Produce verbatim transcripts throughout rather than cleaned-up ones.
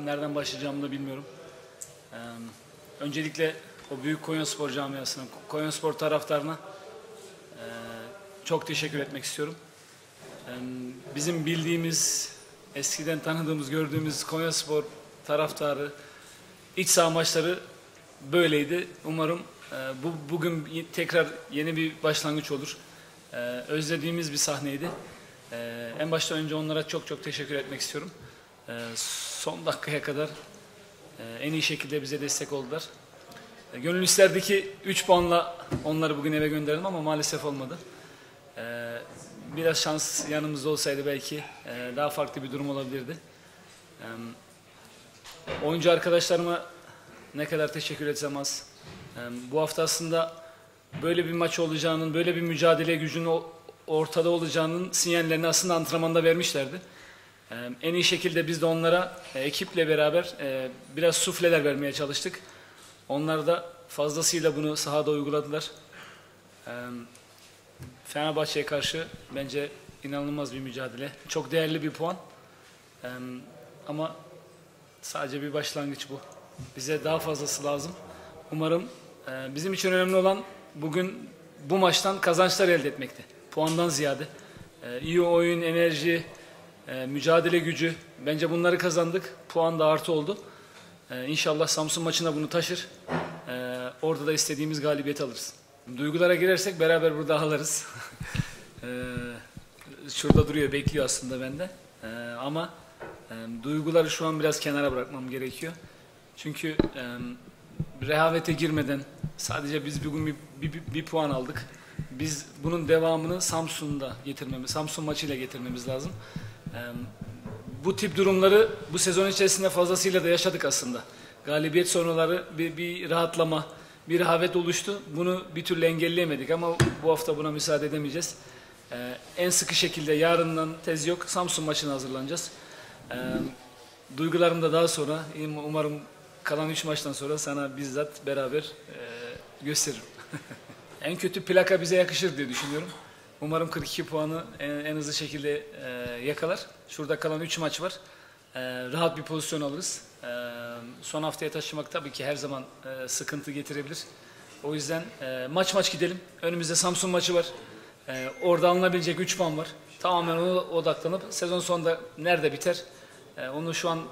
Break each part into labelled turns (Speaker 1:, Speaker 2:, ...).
Speaker 1: nereden başlayacağımı da bilmiyorum. Ee, öncelikle o büyük Konyaspor camiasına, Konyaspor taraftarına e, çok teşekkür etmek istiyorum. Ee, bizim bildiğimiz, eskiden tanıdığımız, gördüğümüz Konyaspor taraftarı, iç saha maçları böyleydi. Umarım e, bu bugün tekrar yeni bir başlangıç olur. E, özlediğimiz bir sahneydi. E, en baştan önce onlara çok çok teşekkür etmek istiyorum. E, son dakikaya kadar e, en iyi şekilde bize destek oldular. E, gönül isterdi ki üç puanla onları bugün eve gönderdim ama maalesef olmadı. E, biraz şans yanımızda olsaydı belki e, daha farklı bir durum olabilirdi. E, oyuncu arkadaşlarıma ne kadar teşekkür etsem az. Bu hafta aslında böyle bir maç olacağının, böyle bir mücadele gücünün ortada olacağının sinyallerini aslında antrenmanda vermişlerdi. En iyi şekilde biz de onlara ekiple beraber biraz sufleler vermeye çalıştık. Onlar da fazlasıyla bunu sahada uyguladılar. Fenerbahçe'ye karşı bence inanılmaz bir mücadele. Çok değerli bir puan. Ama sadece bir başlangıç bu. Bize daha fazlası lazım. Umarım e, bizim için önemli olan bugün bu maçtan kazançlar elde etmekti. Puandan ziyade. E, iyi oyun, enerji, e, mücadele gücü. Bence bunları kazandık. Puan da artı oldu. E, İnşallah Samsun maçına bunu taşır. E, orada da istediğimiz galibiyeti alırız. Duygulara girersek beraber burada ağlarız. e, şurada duruyor, bekliyor aslında bende. E, ama e, duyguları şu an biraz kenara bırakmam gerekiyor. Çünkü e, rehavete girmeden sadece biz bugün bir, bir, bir puan aldık. Biz bunun devamını Samsun'da getirmemiz, Samsun maçıyla getirmemiz lazım. E, bu tip durumları bu sezon içerisinde fazlasıyla da yaşadık aslında. Galibiyet sonraları bir, bir rahatlama, bir rehavet oluştu. Bunu bir türlü engelleyemedik ama bu hafta buna müsaade edemeyeceğiz. E, en sıkı şekilde yarından tez yok, Samsun maçına hazırlanacağız. E, duygularım da daha sonra, umarım kalan üç maçtan sonra sana bizzat beraber e, gösteririm. En kötü plaka bize yakışır diye düşünüyorum. Umarım kırk iki puanı en, en hızlı şekilde e, yakalar. Şurada kalan üç maç var. E, rahat bir pozisyon alırız. E, son haftaya taşımak tabii ki her zaman e, sıkıntı getirebilir. O yüzden e, maç maç gidelim. Önümüzde Samsun maçı var. E, orada alınabilecek üç puan var. Tamamen ona odaklanıp sezon sonunda nerede biter? E, onu şu an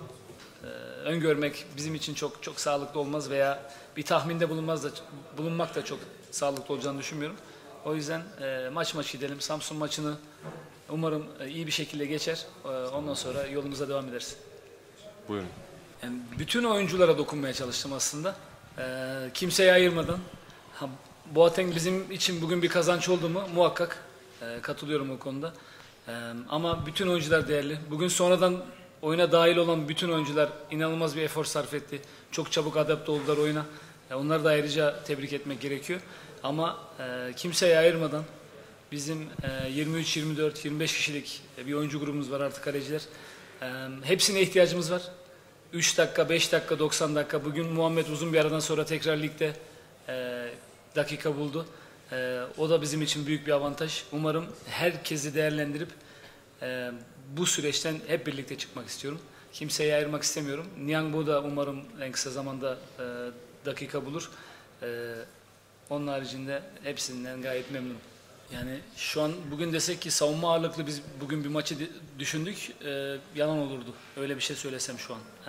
Speaker 1: öngörmek bizim için çok çok sağlıklı olmaz veya bir tahminde bulunmaz da bulunmak da çok sağlıklı olacağını düşünmüyorum. O yüzden e, maç maç gidelim. Samsun maçını umarım e, iyi bir şekilde geçer. E, ondan sonra yolumuza devam ederiz.
Speaker 2: Buyurun.
Speaker 1: Yani bütün oyunculara dokunmaya çalıştım aslında. E, kimseye ayırmadan. Ha, Boateng bizim için bugün bir kazanç oldu mu? Muhakkak. E, katılıyorum o konuda. E, ama bütün oyuncular değerli. Bugün sonradan oyuna dahil olan bütün oyuncular inanılmaz bir efor sarf etti. Çok çabuk adapte oldular oyuna. Onları da ayrıca tebrik etmek gerekiyor. Ama e, kimseye ayırmadan bizim e, yirmi üç, yirmi dört, yirmi beş kişilik bir oyuncu grubumuz var artık kaleciler. E, hepsine ihtiyacımız var. üç dakika, beş dakika, doksan dakika. Bugün Muhammed uzun bir aradan sonra tekrar ligde e, dakika buldu. E, o da bizim için büyük bir avantaj. Umarım herkesi değerlendirip e, bu süreçten hep birlikte çıkmak istiyorum. Kimseyi ayırmak istemiyorum. Niangbo da umarım en kısa zamanda e, dakika bulur. E, onun haricinde hepsinden gayet memnunum. Yani şu an bugün desek ki savunma ağırlıklı biz bugün bir maçı düşündük, e, yalan olurdu. Öyle bir şey söylesem şu an. E,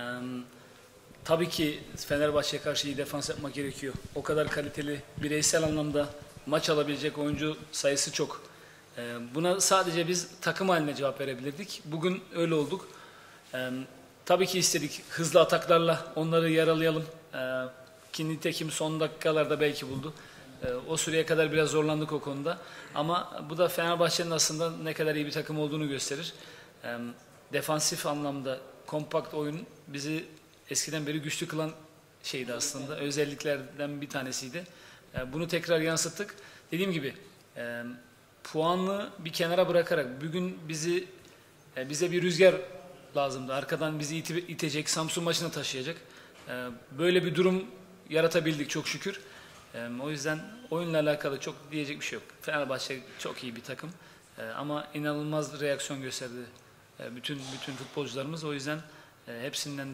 Speaker 1: tabii ki Fenerbahçe'ye karşı iyi defans yapmak gerekiyor. O kadar kaliteli, bireysel anlamda maç alabilecek oyuncu sayısı çok. Buna sadece biz takım haline cevap verebilirdik. Bugün öyle olduk. Ee, tabii ki istedik hızlı ataklarla onları yaralayalım. Ee, ki nitekim son dakikalarda belki buldu. Ee, o süreye kadar biraz zorlandık o konuda. Ama bu da Fenerbahçe'nin aslında ne kadar iyi bir takım olduğunu gösterir. Ee, defansif anlamda kompakt oyun bizi eskiden beri güçlü kılan şeydi aslında. Özelliklerden bir tanesiydi. Ee, bunu tekrar yansıttık. Dediğim gibi e, puanlı bir kenara bırakarak bugün bizi bize bir rüzgar lazımdı. Arkadan bizi ite, itecek, Samsun maçına taşıyacak. Böyle bir durum yaratabildik çok şükür. O yüzden oyunla alakalı çok diyecek bir şey yok. Fenerbahçe çok iyi bir takım. Ama inanılmaz reaksiyon gösterdi bütün bütün futbolcularımız. O yüzden hepsinden de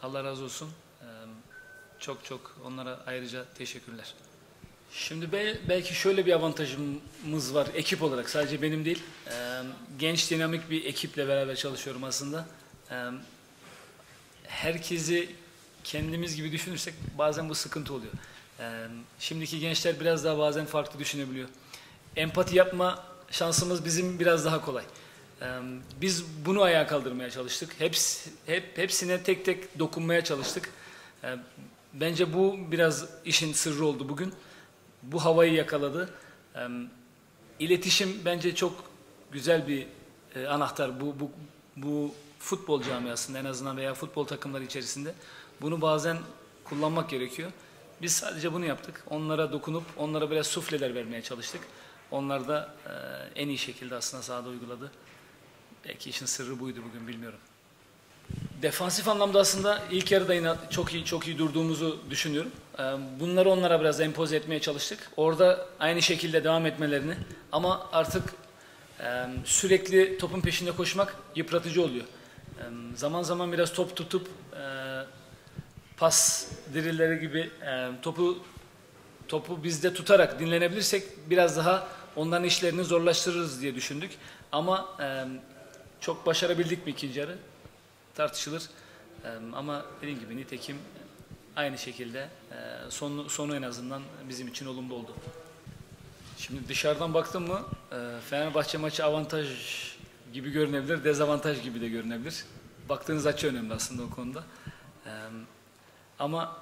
Speaker 1: Allah razı olsun. Ee, çok çok onlara ayrıca teşekkürler. Şimdi be, belki şöyle bir avantajımız var ekip olarak, sadece benim değil. Ee, genç dinamik bir ekiple beraber çalışıyorum aslında. Ee, herkesi kendimiz gibi düşünürsek bazen bu sıkıntı oluyor. Ee, şimdiki gençler biraz daha bazen farklı düşünebiliyor. Empati yapma şansımız bizim biraz daha kolay. Ee, biz bunu ayağa kaldırmaya çalıştık. Hepsi, hep, hepsine tek tek dokunmaya çalıştık. Ee, bence bu biraz işin sırrı oldu bugün. Bu havayı yakaladı. Ee, iletişim bence çok güzel bir e, anahtar. Bu, bu, bu futbol camiasında en azından veya futbol takımları içerisinde bunu bazen kullanmak gerekiyor. Biz sadece bunu yaptık. Onlara dokunup onlara biraz sufleler vermeye çalıştık. Onlar da e, en iyi şekilde aslında sahada uyguladı. Belki işin sırrı buydu bugün, bilmiyorum. Defansif anlamda aslında ilk yarıda yine çok iyi çok iyi durduğumuzu düşünüyorum. E, bunları onlara biraz empoze etmeye çalıştık. Orada aynı şekilde devam etmelerini, ama artık e, sürekli topun peşinde koşmak yıpratıcı oluyor. E, zaman zaman biraz top tutup e, pas dirilleri gibi e, topu topu bizde tutarak dinlenebilirsek biraz daha onların işlerini zorlaştırırız diye düşündük. Ama e, çok başarabildik mi ikinci yarı? Tartışılır. E, ama dediğim gibi nitekim aynı şekilde e, sonu, sonu en azından bizim için olumlu oldu. Şimdi dışarıdan baktım mı e, Fenerbahçe maçı avantaj gibi görünebilir, dezavantaj gibi de görünebilir. Baktığınız açı önemli aslında o konuda. E, ama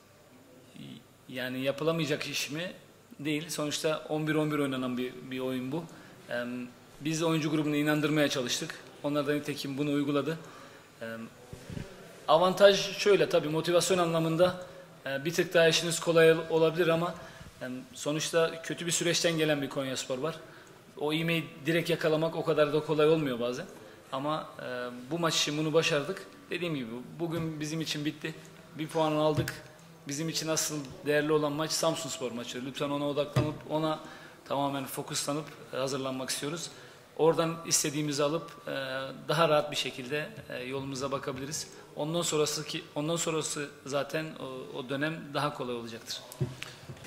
Speaker 1: yani yapılamayacak iş mi? Değil. Sonuçta on bir on bir oynanan bir, bir oyun bu. Ee, biz oyuncu grubunu inandırmaya çalıştık. Onlar da nitekim bunu uyguladı. Ee, avantaj şöyle, tabii motivasyon anlamında e, bir tık daha işiniz kolay olabilir ama e, sonuçta kötü bir süreçten gelen bir Konyaspor var. O ivmeyi direkt yakalamak o kadar da kolay olmuyor bazen. Ama e, bu maç için bunu başardık. Dediğim gibi bugün bizim için bitti. Bir puan aldık. Bizim için asıl değerli olan maç Samsunspor maçı. Lütfen ona odaklanıp, ona tamamen fokuslanıp hazırlanmak istiyoruz. Oradan istediğimizi alıp daha rahat bir şekilde yolumuza bakabiliriz. Ondan sonrası ki ondan sonrası zaten o, o dönem daha kolay olacaktır.